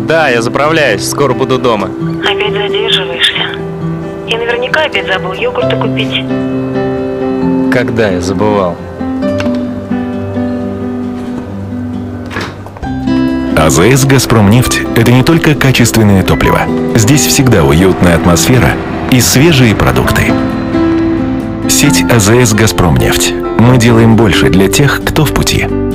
Да, я заправляюсь, скоро буду дома. Опять задерживаешься? И наверняка опять забыл йогурта купить. Когда я забывал? АЗС «Газпромнефть» — это не только качественное топливо. Здесь всегда уютная атмосфера и свежие продукты. Сеть АЗС «Газпромнефть». Мы делаем больше для тех, кто в пути.